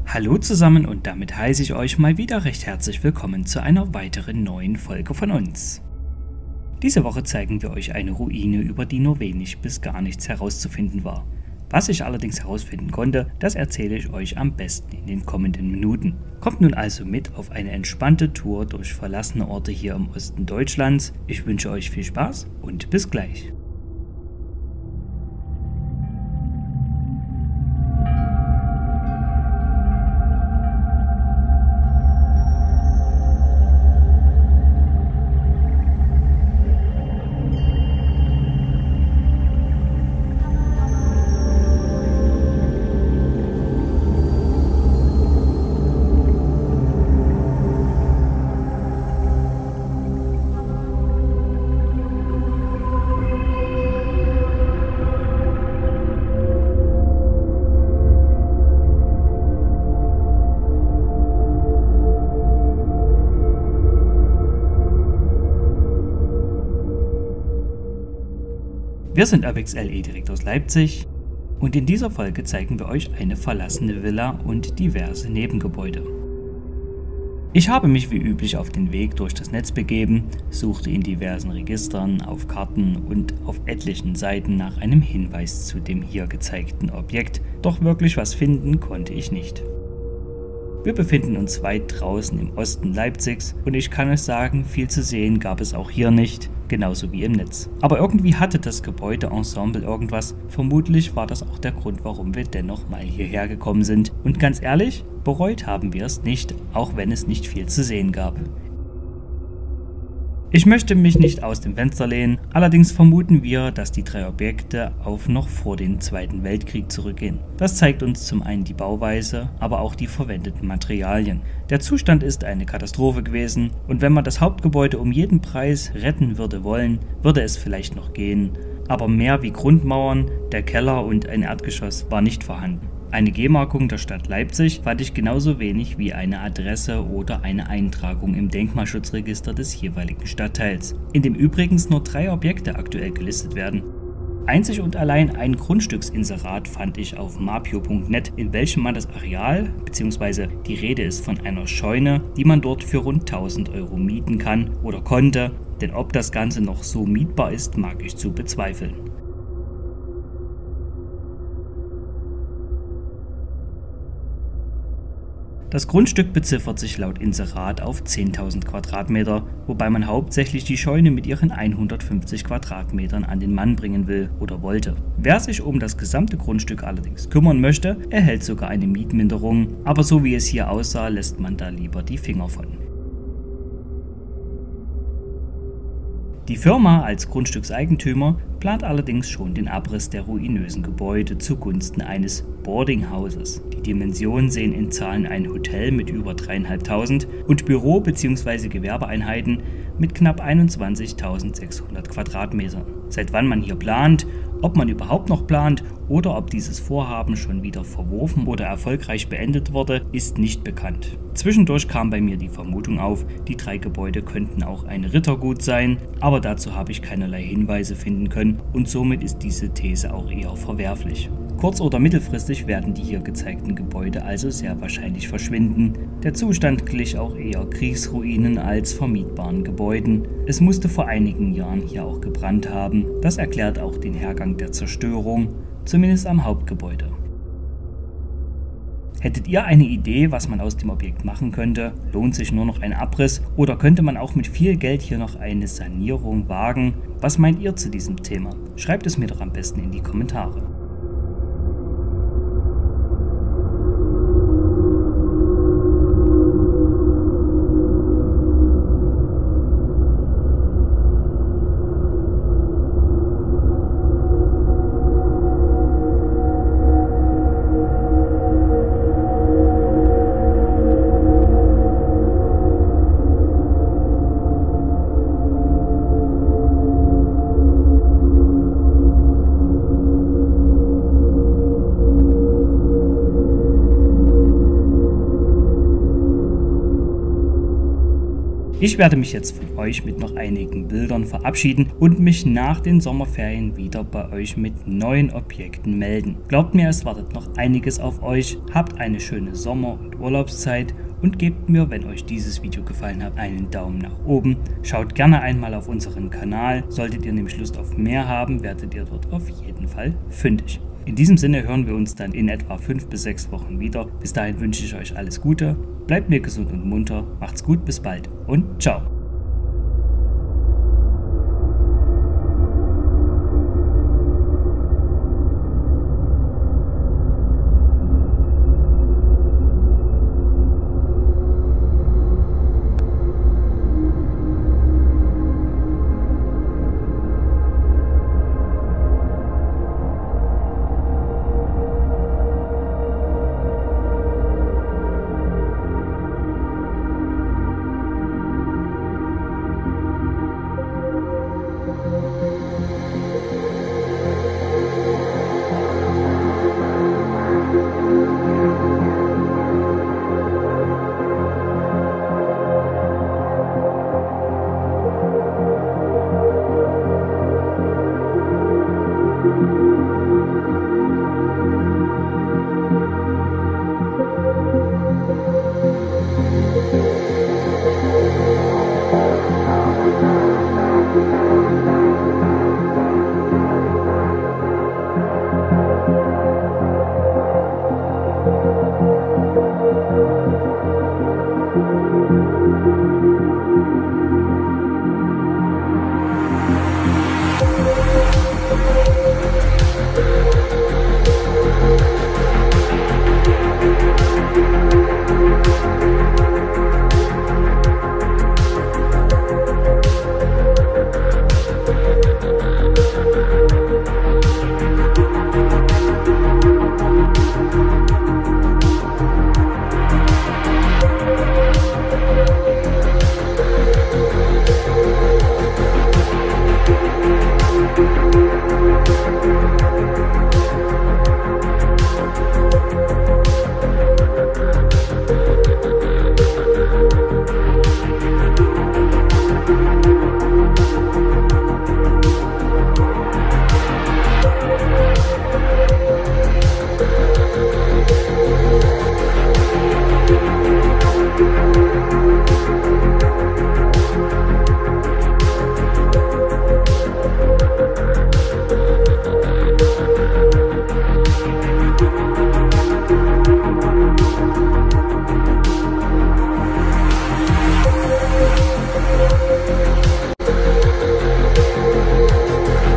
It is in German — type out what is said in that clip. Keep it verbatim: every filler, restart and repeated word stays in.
Hallo zusammen und damit heiße ich euch mal wieder recht herzlich willkommen zu einer weiteren neuen Folge von uns. Diese Woche zeigen wir euch eine Ruine, über die nur wenig bis gar nichts herauszufinden war. Was ich allerdings herausfinden konnte, das erzähle ich euch am besten in den kommenden Minuten. Kommt nun also mit auf eine entspannte Tour durch verlassene Orte hier im Osten Deutschlands. Ich wünsche euch viel Spaß und bis gleich. Wir sind UrbXLE direkt aus Leipzig und in dieser Folge zeigen wir euch eine verlassene Villa und diverse Nebengebäude. Ich habe mich wie üblich auf den Weg durch das Netz begeben, suchte in diversen Registern, auf Karten und auf etlichen Seiten nach einem Hinweis zu dem hier gezeigten Objekt, doch wirklich was finden konnte ich nicht. Wir befinden uns weit draußen im Osten Leipzigs und ich kann euch sagen, viel zu sehen gab es auch hier nicht, genauso wie im Netz. Aber irgendwie hatte das Gebäudeensemble irgendwas, vermutlich war das auch der Grund, warum wir dennoch mal hierher gekommen sind. Und ganz ehrlich, bereut haben wir es nicht, auch wenn es nicht viel zu sehen gab. Ich möchte mich nicht aus dem Fenster lehnen, allerdings vermuten wir, dass die drei Objekte auf noch vor den Zweiten Weltkrieg zurückgehen. Das zeigt uns zum einen die Bauweise, aber auch die verwendeten Materialien. Der Zustand ist eine Katastrophe gewesen und wenn man das Hauptgebäude um jeden Preis retten würde wollen, würde es vielleicht noch gehen. Aber mehr wie Grundmauern, der Keller und ein Erdgeschoss war nicht vorhanden. Eine G-Markung der Stadt Leipzig fand ich genauso wenig wie eine Adresse oder eine Eintragung im Denkmalschutzregister des jeweiligen Stadtteils, in dem übrigens nur drei Objekte aktuell gelistet werden. Einzig und allein ein Grundstücksinserat fand ich auf mapio punkt net, in welchem man das Areal, bzw. die Rede ist von einer Scheune, die man dort für rund tausend Euro mieten kann oder konnte, denn ob das Ganze noch so mietbar ist, mag ich zu bezweifeln. Das Grundstück beziffert sich laut Inserat auf zehntausend Quadratmeter, wobei man hauptsächlich die Scheune mit ihren hundertfünfzig Quadratmetern an den Mann bringen will oder wollte. Wer sich um das gesamte Grundstück allerdings kümmern möchte, erhält sogar eine Mietminderung, aber so wie es hier aussah, lässt man da lieber die Finger von. Die Firma als Grundstückseigentümer plant allerdings schon den Abriss der ruinösen Gebäude zugunsten eines Boardinghauses. Die Dimensionen sehen in Zahlen ein Hotel mit über dreieinhalbtausend und Büro- bzw. Gewerbeeinheiten mit knapp einundzwanzigtausendsechshundert Quadratmetern. Seit wann man hier plant, ob man überhaupt noch plant oder ob dieses Vorhaben schon wieder verworfen oder erfolgreich beendet wurde, ist nicht bekannt. Zwischendurch kam bei mir die Vermutung auf, die drei Gebäude könnten auch ein Rittergut sein, aber dazu habe ich keinerlei Hinweise finden können und somit ist diese These auch eher verwerflich. Kurz- oder mittelfristig werden die hier gezeigten Gebäude also sehr wahrscheinlich verschwinden. Der Zustand glich auch eher Kriegsruinen als vermietbaren Gebäuden. Es musste vor einigen Jahren hier auch gebrannt haben. Das erklärt auch den Hergang der Zerstörung, zumindest am Hauptgebäude. Hättet ihr eine Idee, was man aus dem Objekt machen könnte? Lohnt sich nur noch ein Abriss oder könnte man auch mit viel Geld hier noch eine Sanierung wagen? Was meint ihr zu diesem Thema? Schreibt es mir doch am besten in die Kommentare. Ich werde mich jetzt von euch mit noch einigen Bildern verabschieden und mich nach den Sommerferien wieder bei euch mit neuen Objekten melden. Glaubt mir, es wartet noch einiges auf euch. Habt eine schöne Sommer- und Urlaubszeit und gebt mir, wenn euch dieses Video gefallen hat, einen Daumen nach oben. Schaut gerne einmal auf unseren Kanal. Solltet ihr nämlich Lust auf mehr haben, werdet ihr dort auf jeden Fall fündig. In diesem Sinne hören wir uns dann in etwa fünf bis sechs Wochen wieder. Bis dahin wünsche ich euch alles Gute, bleibt mir gesund und munter, macht's gut, bis bald und ciao.